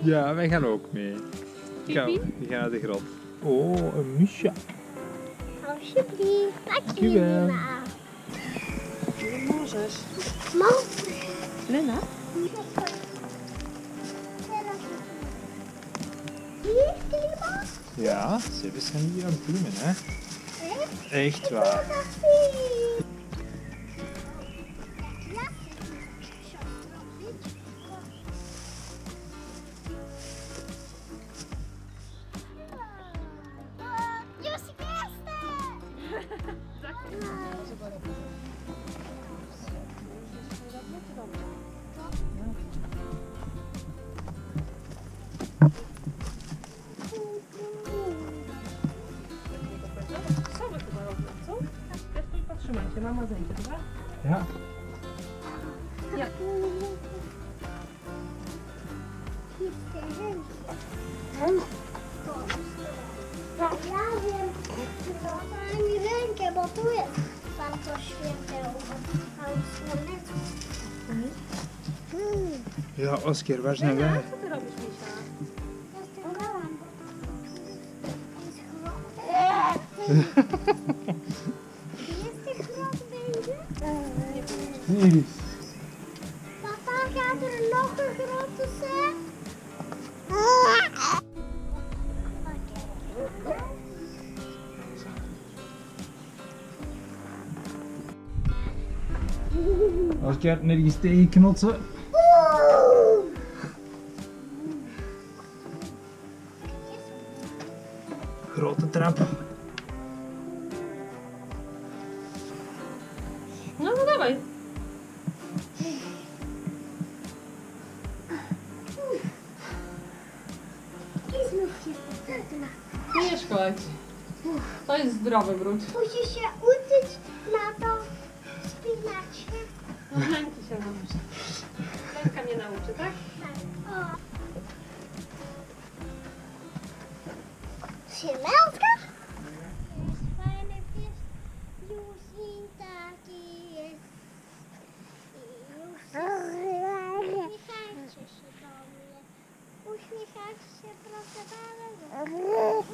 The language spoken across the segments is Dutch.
Ja, wij gaan ook mee. Die gaan naar de grot. Oh, een musje. Alsjeblieft. Dankjewel. Mozes. Mozes. Lena? Hier, Klima? Ja, ze zijn hier aan het bloemen, hè? Echt waar. Trzymajcie, mama zejdzie, dobra? Ja. Ja. Ja wiem, daj mi rękę, bo tu jest tam to świętełko. A już słoneczko. Ja, Oskar, waar zijn wij? Co ty robisz, Misia? Jest die grot bezig? Hier. Papa, gaat er nog een grote zijn? Oskar, nergens tegen knotsen. Grote trap. No to dawaj. I znów jest trudna. Nie szkodź. To jest zdrowy brud. Musisz się uczyć na to spinać się. Lenki się nauczy. Lenka mnie nauczy, tak? O. Siemelska? Fajny pies, już i taki jest. I już uśmiechajcie się do mnie. Uśmiechajcie się, proszę bardzo.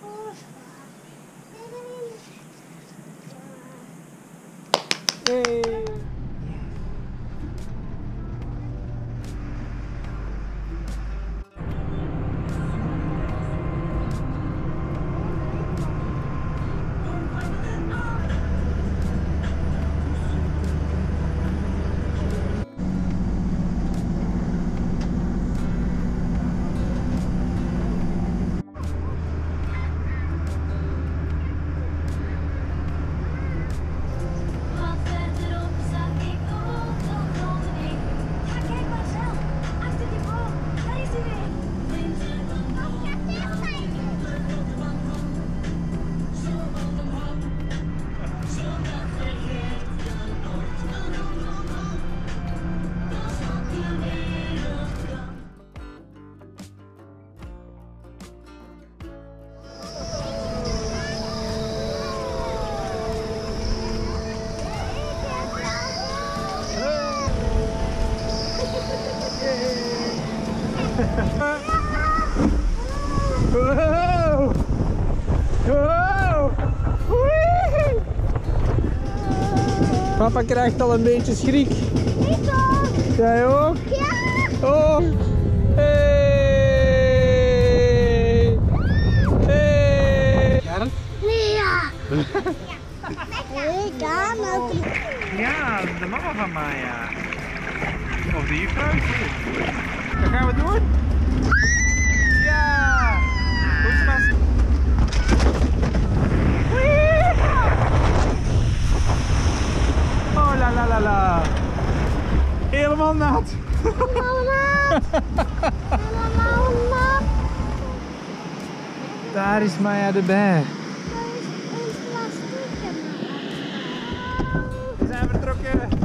Wow! Wow! Wee! Papa krijgt al een beetje schrik. Ik ook. Jij ook? Ja. Oh! Hey! Hey! Karen? Ja. Ik ga natuurlijk. Ja, de mama van Maya. Of de juffrouw. Wat gaan we doen? Ja! Goed vast. Oh la la la la. Helemaal nat. Helemaal nat. Helemaal nat. Daar is Maya erbij. Er is een plastic. We zijn vertrokken.